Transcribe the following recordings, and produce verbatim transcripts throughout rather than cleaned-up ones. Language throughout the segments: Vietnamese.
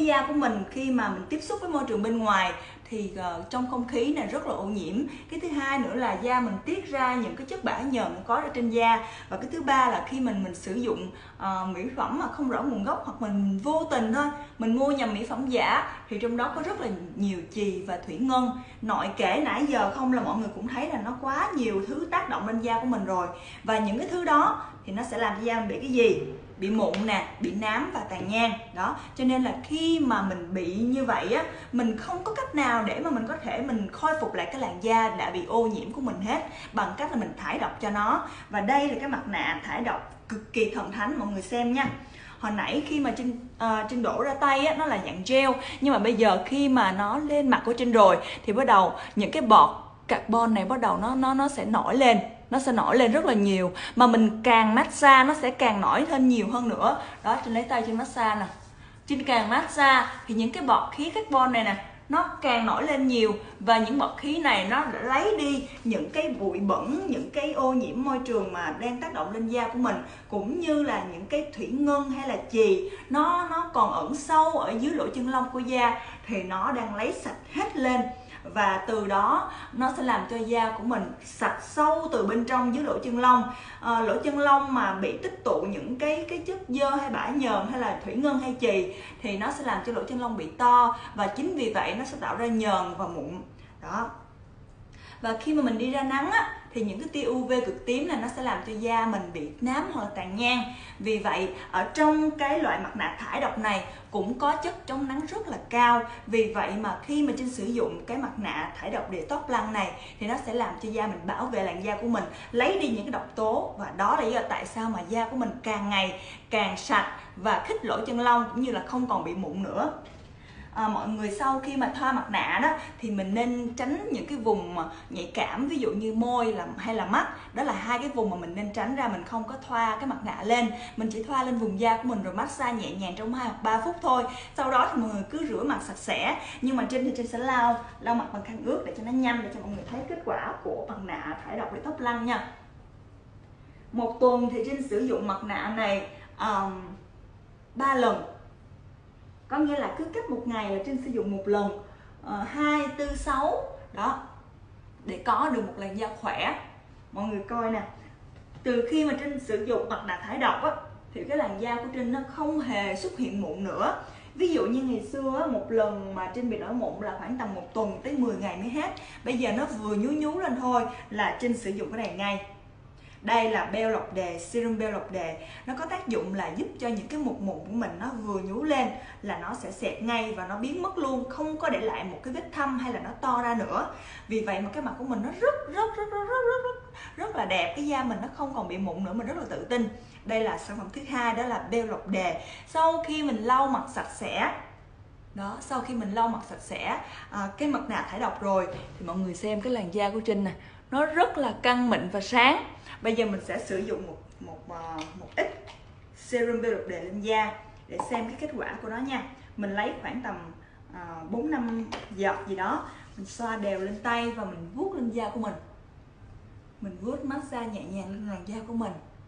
cái da của mình khi mà mình tiếp xúc với môi trường bên ngoài thì uh, trong không khí này rất là ô nhiễm. Cái thứ hai nữa là da mình tiết ra những cái chất bã nhờn có ở trên da. Và cái thứ ba là khi mình mình sử dụng uh, mỹ phẩm mà không rõ nguồn gốc, hoặc mình vô tình thôi mình mua nhầm mỹ phẩm giả, thì trong đó có rất là nhiều chì và thủy ngân. Nội kể nãy giờ không là mọi người cũng thấy là nó quá nhiều thứ tác động lên da của mình rồi. Và những cái thứ đó thì nó sẽ làm cho da mình bị cái gì? Bị mụn nè, bị nám và tàn nhang đó. Cho nên là khi mà mình bị như vậy á, mình không có cách nào để mà mình có thể mình khôi phục lại cái làn da đã bị ô nhiễm của mình hết, bằng cách là mình thải độc cho nó. Và đây là cái mặt nạ thải độc cực kỳ thần thánh, mọi người xem nha. Hồi nãy khi mà Trinh, uh, Trinh đổ ra tay á, nó là dạng gel, nhưng mà bây giờ khi mà nó lên mặt của Trinh rồi thì bắt đầu những cái bọt carbon này bắt đầu nó nó nó sẽ nổi lên, nó sẽ nổi lên rất là nhiều, mà mình càng massage nó sẽ càng nổi thêm nhiều hơn nữa. Đó, Trinh lấy tay trên massage nè, Trinh càng massage thì những cái bọt khí carbon này nè nó càng nổi lên nhiều, và những bọt khí này nó lấy đi những cái bụi bẩn, những cái ô nhiễm môi trường mà đang tác động lên da của mình, cũng như là những cái thủy ngân hay là chì nó nó còn ẩn sâu ở dưới lỗ chân lông của da, thì nó đang lấy sạch hết lên. Và từ đó nó sẽ làm cho da của mình sạch sâu từ bên trong dưới lỗ chân lông. à, Lỗ chân lông mà bị tích tụ những cái cái chất dơ hay bã nhờn hay là thủy ngân hay chì thì nó sẽ làm cho lỗ chân lông bị to, và chính vì vậy nó sẽ tạo ra nhờn và mụn đó. Và khi mà mình đi ra nắng á, thì những cái tia u vê cực tím này nó sẽ làm cho da mình bị nám hoặc là tàn nhang. Vì vậy ở trong cái loại mặt nạ thải độc này cũng có chất chống nắng rất là cao. Vì vậy mà khi mà Trinh sử dụng cái mặt nạ thải độc Detox Plug này thì nó sẽ làm cho da mình bảo vệ làn da của mình, lấy đi những cái độc tố. Và đó là lý do tại sao mà da của mình càng ngày càng sạch và khít lỗ chân lông, cũng như là không còn bị mụn nữa. À, mọi người sau khi mà thoa mặt nạ đó thì mình nên tránh những cái vùng nhạy cảm, ví dụ như môi là, hay là mắt. Đó là hai cái vùng mà mình nên tránh ra, mình không có thoa cái mặt nạ lên. Mình chỉ thoa lên vùng da của mình rồi massage nhẹ nhàng trong hai hoặc ba phút thôi. Sau đó thì mọi người cứ rửa mặt sạch sẽ. Nhưng mà Trinh thì Trinh sẽ lau lau mặt bằng khăn ướt để cho nó nhanh, để cho mọi người thấy kết quả của mặt nạ thải độc Detox Plug nha. Một tuần thì Trinh sử dụng mặt nạ này um, ba lần. Có nghĩa là cứ cách một ngày là Trinh sử dụng một lần, hai, tư, sáu đó, để có được một làn da khỏe. Mọi người coi nè, từ khi mà Trinh sử dụng mặt nạ thải độc á, thì cái làn da của Trinh nó không hề xuất hiện mụn nữa. Ví dụ như ngày xưa á, một lần mà Trinh bị nổi mụn là khoảng tầm một tuần tới mười ngày mới hết. Bây giờ nó vừa nhú nhú lên thôi là Trinh sử dụng cái này ngay. Đây là beo lọc đề, serum beo lọc đề. Nó có tác dụng là giúp cho những cái mụn mụn của mình nó vừa nhú lên là nó sẽ xẹp ngay và nó biến mất luôn, không có để lại một cái vết thâm hay là nó to ra nữa. Vì vậy mà cái mặt của mình nó rất rất rất rất rất rất rất, rất là đẹp, cái da mình nó không còn bị mụn nữa, mình rất là tự tin. Đây là sản phẩm thứ hai, đó là beo lọc đề. Sau khi mình lau mặt sạch sẽ đó, sau khi mình lau mặt sạch sẽ à, cái mặt nạ thải độc rồi thì mọi người xem cái làn da của Trinh nè, nó rất là căng mịn và sáng. Bây giờ mình sẽ sử dụng một một một ít serum beo lọc đề lên da để xem cái kết quả của nó nha. Mình lấy khoảng tầm bốn năm giọt gì đó, mình xoa đều lên tay và mình vuốt lên da của mình. Mình vuốt massage nhẹ nhàng lên làn da của mình.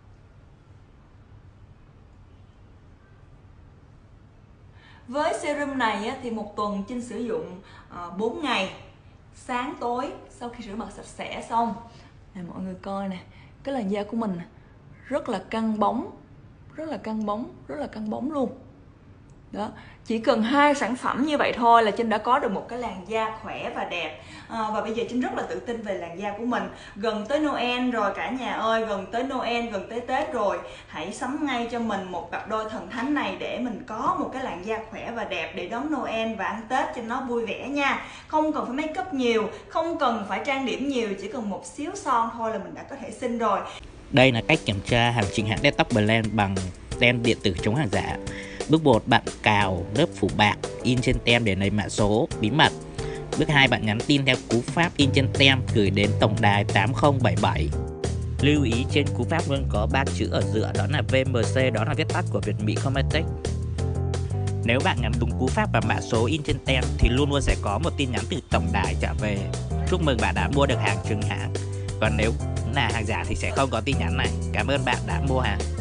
Với serum này thì một tuần Trinh sử dụng bốn ngày, sáng tối sau khi rửa mặt sạch sẽ xong. Này, mọi người coi nè, cái làn da của mình rất là căng bóng, rất là căng bóng, rất là căng bóng luôn. Đó, chỉ cần hai sản phẩm như vậy thôi là Trinh đã có được một cái làn da khỏe và đẹp. à, Và bây giờ Trinh rất là tự tin về làn da của mình. Gần tới Noel rồi cả nhà ơi, gần tới Noel, gần tới Tết rồi. Hãy sắm ngay cho mình một cặp đôi thần thánh này để mình có một cái làn da khỏe và đẹp để đón Noel và ăn Tết cho nó vui vẻ nha. Không cần phải make up nhiều, không cần phải trang điểm nhiều, chỉ cần một xíu son thôi là mình đã có thể xinh rồi. Đây là cách kiểm tra hàng chính hãng Detox Blend bằng tem điện tử chống hàng giả. Bước một, bạn cào lớp phủ bạc in trên tem để lấy mã số bí mật. Bước hai, bạn nhắn tin theo cú pháp in trên tem gửi đến tổng đài tám không bảy bảy. Lưu ý trên cú pháp luôn có ba chữ ở giữa, đó là vê em xê, đó là viết tắt của Việt Mỹ Cosmetics. Nếu bạn nhắn đúng cú pháp và mã số in trên tem thì luôn luôn sẽ có một tin nhắn từ tổng đài trả về: chúc mừng bạn đã mua được hàng trùng hãng. Còn nếu là hàng giả thì sẽ không có tin nhắn này. Cảm ơn bạn đã mua hàng.